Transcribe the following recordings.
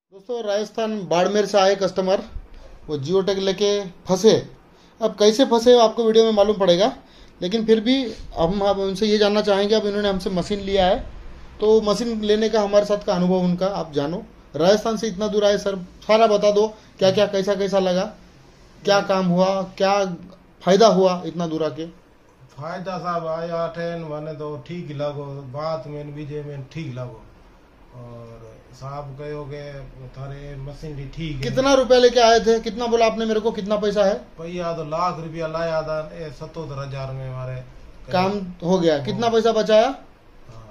दोस्तों राजस्थान बाड़मेर से आए कस्टमर, वो जियो टेक लेके फंसे। अब कैसे फंसे आपको वीडियो में मालूम पड़ेगा, लेकिन फिर भी हम उनसे ये जानना चाहेंगे। अब इन्होंने हमसे मशीन लिया है, तो मशीन लेने का हमारे साथ का अनुभव उनका आप जानो। राजस्थान से इतना दूर आए सर, सारा बता दो क्या क्या कैसा कैसा लगा, क्या काम हुआ, क्या फायदा हुआ इतना दूर आके। फायदा साहब आया ट्रेन मैंने तो ठीक लगो, बात में बीजे में ठीक लगो। और साहब कहो के थारे मशीन भी ठीक है। कितना रुपया लेके आए थे, कितना बोला आपने मेरे को, कितना पैसा है? भैया तो लाख रुपया लाया था, 77,000 में हमारे काम हो गया। कितना पैसा बचाया? हाँ,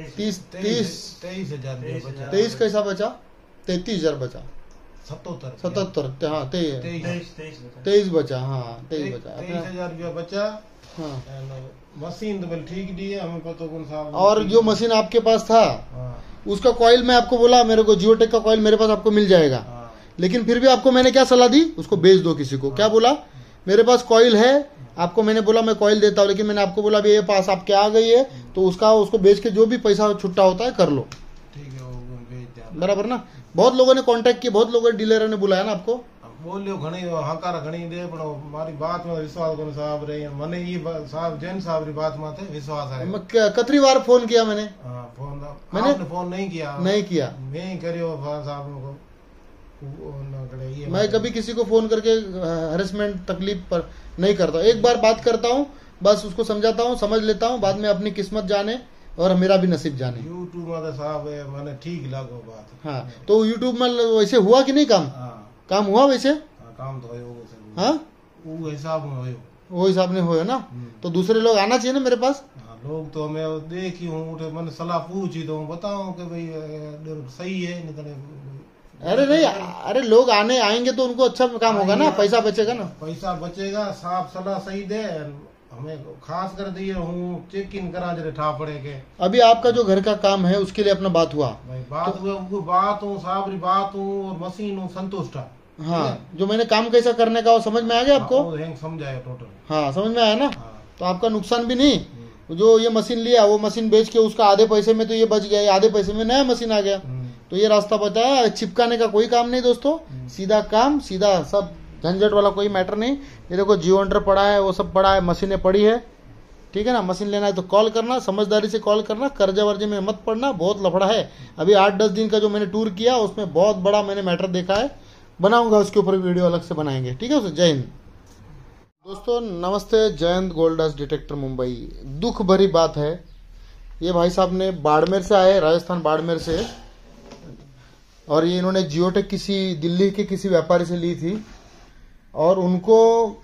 23,000 बचा। 23 कैसा बचा? 33,000 बचा। 77 हाँ 23 बचा। हाँ 23 बचा। 23,000 रुपया बचा। हाँ मशीन तो बिल्कुल ठीक दी है, हमें पता कौन साहब। और जो मशीन आपके पास था, हाँ, उसका कॉइल मैं आपको बोला मेरे को जियो टेक का कॉइल मेरे पास आपको मिल जाएगा। हाँ, लेकिन फिर भी आपको मैंने क्या सलाह दी, उसको बेच दो किसी को। क्या बोला? मेरे पास कॉइल है, आपको मैंने बोला मैं कॉइल देता हूँ, लेकिन मैंने आपको बोला ये पास आपके आ गई है तो उसको बेच के जो भी पैसा छुट्टा होता है कर लो। ठीक है, वो बेच दिया बराबर ना। बहुत लोगों ने कांटेक्ट किया, बहुत लोगों ने डीलर ने बुलाया ना आपको। बोलियो घणी हकार घणी दे, पण मारी बात में विश्वास कोनी साहब रे। मने ये साहब जैन साहब री बात माथे विश्वास है। कतरी बार फोन किया मैंने? हां फोन मैंने आपने फोन नहीं किया। मैं ही करियो साहब को ना करे ये। मैं कभी किसी को फोन करके हरेसमेंट तकलीफ पर नहीं करता। एक बार बात करता हूँ, बस उसको समझाता हूँ, समझ लेता हूँ, बाद में अपनी किस्मत जाने और मेरा भी नसीब जाने। यूट्यूब में साहब मैंने ठीक लागो बात। हाँ तो यूट्यूब में वैसे हुआ कि नहीं काम? काम हुआ वैसे? काम तो होयो। हाँ वो हिसाब में होयो, वो हिसाब ने होयो ना। तो दूसरे लोग आना चाहिए ना मेरे पास। लोग तो हमें देखी हूँ, मैंने सलाह पूछी तो बताओ कि भाई सही है नहीं तो। अरे नहीं, अरे लोग आएंगे तो उनको अच्छा काम होगा ना, पैसा बचेगा ना। पैसा बचेगा, साफ सलाह सही दे। हमें खास कर दिए हूँ चेक इन करा जरे ठा पड़े के। अभी आपका जो घर का काम है उसके लिए अपना बात हुआ भाई, बात हुआ वो बात हूँ साहब री बात हूँ, और मशीन हूँ संतुष्ट है। हाँ जो मैंने काम कैसा करने का वो समझ में आ गया आपको? समझाया टोटल। हाँ समझ में आया ना। तो आपका नुकसान भी नहीं। जो ये मशीन लिया वो मशीन बेच के उसका आधे पैसे में तो ये बच गया, आधे पैसे में नया मशीन आ गया। तो ये रास्ता बताया। चिपकाने का कोई काम नहीं दोस्तों, सीधा काम, सीधा सब, झंझट वाला कोई मैटर नहीं। ये देखो जियो अंडर पड़ा है, वो सब पड़ा है, मशीनें पड़ी है। ठीक है ना। मशीन लेना है तो कॉल करना, समझदारी से कॉल करना, कर्जा वर्जे में मत पड़ना, बहुत लफड़ा है। अभी 8-10 दिन का जो मैंने टूर किया उसमें बहुत बड़ा मैंने मैटर देखा है। बनाऊंगा उसके ऊपर वीडियो अलग से बनाएंगे, ठीक है उसे। जय हिंद दोस्तों, नमस्ते। Jayant gold dust detector Mumbai. दुख भरी बात है, ये भाई साहब ने बाड़मेर से आए, राजस्थान बाड़मेर से, और ये इन्होंने जियो टेक किसी दिल्ली के किसी व्यापारी से ली थी, और उनको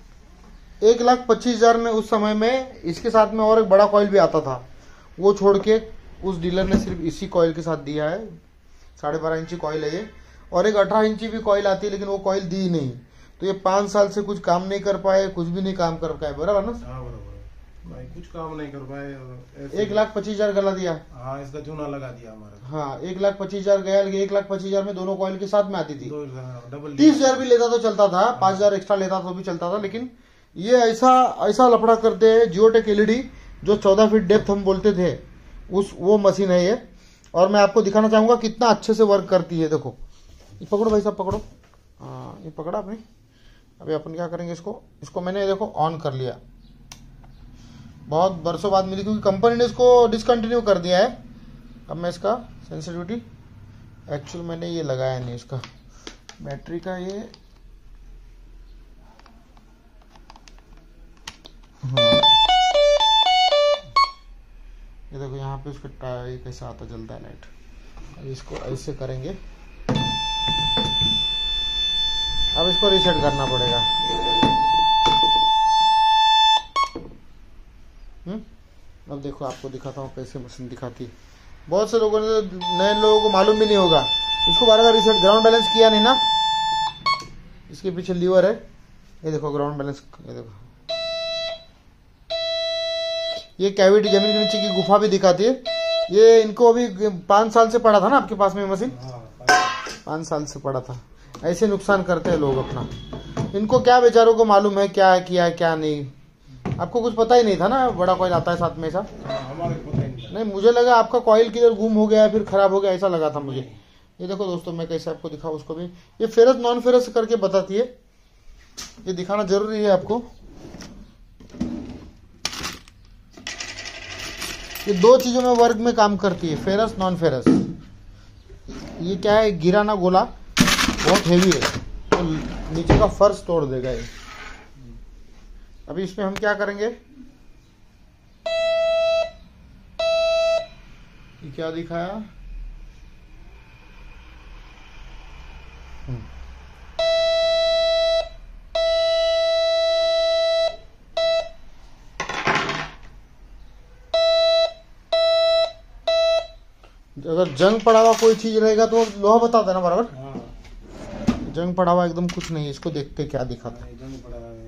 1,25,000 में उस समय में इसके साथ में और एक बड़ा कॉइल भी आता था, वो छोड़ के उस डीलर ने सिर्फ इसी कॉइल के साथ दिया है। 12.5 इंची कॉइल है ये, और एक 18 इंची भी कॉइल आती है, लेकिन वो कॉइल दी नहीं। तो ये 5 साल से कुछ काम नहीं कर पाए, कुछ भी नहीं काम कर पाए। बराबर ना? भाई कुछ काम नहीं कर पाए। 1,25,000 गला दिया। हाँ इसका चूना लगा दिया हमारा। हाँ 1,25,000 गया, 1,25,000 में दोनों कॉइल के साथ में आती थी। डबल 30,000 भी लेता तो चलता था, 5,000 एक्स्ट्रा लेता तो भी चलता था। लेकिन ये ऐसा लफड़ा करते हैं। जियो टेक एलईडी जो 14 फीट डेप्थ हम बोलते थे, वो मशीन है ये। और मैं आपको दिखाना चाहूंगा कितना अच्छे से वर्क करती है। देखो ये पकड़ो भाई साहब, पकड़ो। हाँ ये पकड़ा आपने। अभी अपन क्या करेंगे, इसको मैंने देखो ऑन कर लिया। बहुत बरसों बाद मिली, क्योंकि कंपनी ने इसको डिसकंटिन्यू कर दिया है। अब मैं इसका सेंसिटिविटी, एक्चुअल मैंने ये लगाया नहीं इसका बैटरी का ये। हाँ ये देखो यहाँ पे उसका ये कैसा आता जलता है लाइट। अब इसको ऐसे करेंगे, अब इसको रीसेट करना पड़ेगा। अब देखो आपको दिखाता हूँ कैसे मशीन दिखाती है। बहुत से लोगों ने, नए लोगों को मालूम भी नहीं होगा। इसको बार-बार रीसेट, ग्राउंड बैलेंस किया नहीं ना। इसके पीछे लीवर है, ये देखो ग्राउंड बैलेंस, ये देखो ये कैविटी, जमीन के नीचे की गुफा भी दिखाती है। ये इनको अभी 5 साल से पड़ा था ना आपके पास में मशीन, 5 साल से पड़ा था। ऐसे नुकसान करते हैं लोग अपना। इनको क्या बेचारों को मालूम है क्या किया है क्या नहीं। आपको कुछ पता ही नहीं था ना बड़ा कॉइल आता है साथ में ऐसा? हमारे पता ही नहीं। नहीं, मुझे लगा आपका कॉइल किधर गुम हो गया फिर खराब हो गया, ऐसा लगा था मुझे। ये देखो दोस्तों, मैं कैसे आपको दिखाऊं उसको भी। ये फेरस नॉन फेरस करके बताती है, ये दिखाना जरूरी है आपको। ये दो चीजों में वर्ग में काम करती है, फेरस नॉन फेरस। ये क्या है, गिराना गोला बहुत हेवी है, तो नीचे का फर्श तोड़ देगा ये। अभी इसमें हम क्या करेंगे, ये क्या दिखाया, अगर जंग पड़ा हुआ कोई चीज रहेगा तो लोहा बता देना बराबर। हाँ। जंग पड़ा हुआ एकदम कुछ नहीं है, इसको देखते क्या दिखाता है। जंग पड़ा है।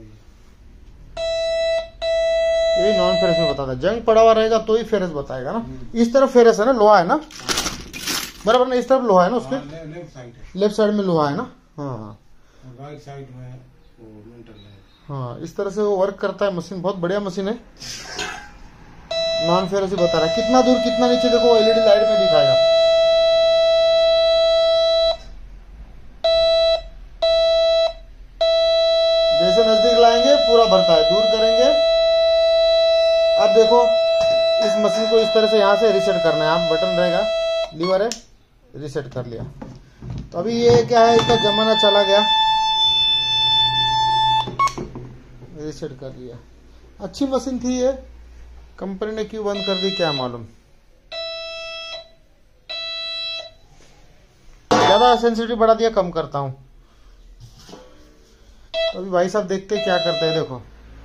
ये नॉन फेरस में बताता है, जंग पड़ा हुआ रहेगा तो ही फेरस बताएगा ना। इस तरफ फेरस है ना, लोहा है ना बराबर ना, इस तरफ लोहा है ना उसके, लेफ्ट साइड है, लेफ्ट साइड में लोहा है ना। हाँ राइट साइड में वो मेंटल है। हाँ, इस तरह से वो वर्क करता है मशीन, बहुत बढ़िया मशीन है। नॉन फेरस ही बता रहा है, कितना दूर कितना नीचे देखो एलईडी लाइट में दिखाएगा। जैसे नजदीक लाएंगे पूरा भरता है, दूर करेंगे। अब देखो इस मशीन को इस तरह से यहाँ से रीसेट करना है, आप बटन रहेगा, लीवर है, रीसेट कर लिया। तो अभी ये क्या है, इसका जमाना चला गया, रीसेट कर लिया। अच्छी मशीन थी ये, कंपनी ने क्यों बंद कर दी क्या मालूम। ज्यादा सेंसिटिव बढ़ा दिया, कम करता हूं। तो अभी भाई साहब देखते क्या करते हैं, देखो।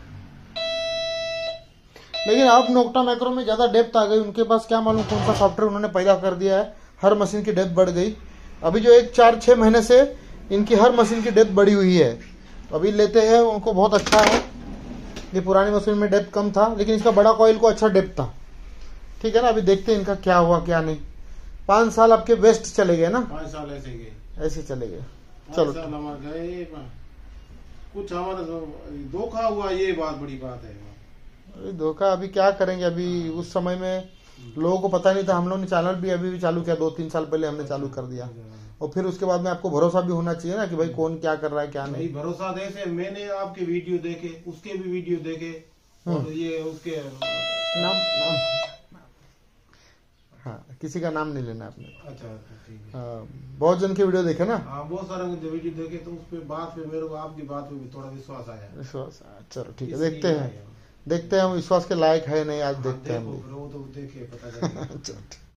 लेकिन अब नोक्टा मैक्रो में ज्यादा डेप्थ आ गई, उनके पास क्या मालूम कौन सा सॉफ्टवेयर उन्होंने पैदा कर दिया है, हर मशीन की डेप्थ बढ़ गई। अभी जो एक 4-6 महीने से इनकी हर मशीन की डेप्थ बढ़ी हुई है, तो अभी लेते हैं उनको, बहुत अच्छा है। ये पुरानी मशीन में डेप्थ कम था, लेकिन इसका बड़ा कॉइल को अच्छा डेप्थ था। ठीक है ना, अभी देखते हैं इनका क्या हुआ क्या नहीं। 5 साल आपके वेस्ट चले गए ना, 5 साल ऐसे गए, ऐसे चले गए। 5 चलो साल हमारे गए, कुछ हमारा धोखा हुआ, ये बात बड़ी बात है। अरे धोखा अभी क्या करेंगे, अभी उस समय में लोगों को पता नहीं था। हम लोगों ने चैनल भी अभी भी चालू किया, 2-3 साल पहले हमने चालू कर दिया। और फिर उसके बाद में आपको भरोसा भी होना चाहिए ना कि भाई कौन क्या कर रहा है क्या नहीं। भरोसा देसे मैंने आपके वीडियो देखे, उसके भी वीडियो देखे, और ये उसके नाम हाँ, किसी का नाम नहीं लेना आपने। अच्छा ठीक है। हाँ, बहुत जन के वीडियो देखे ना। हाँ, बहुत सारे वीडियो देखे, तो उस पे बात पे मेरे को आपकी बात पे भी थोड़ा विश्वास आया। विश्वास, चलो ठीक है, देखते हैं हम विश्वास के लायक है नहीं, आज देखते हैं हम भी। वो तो देखे पता चलेगा। चलो।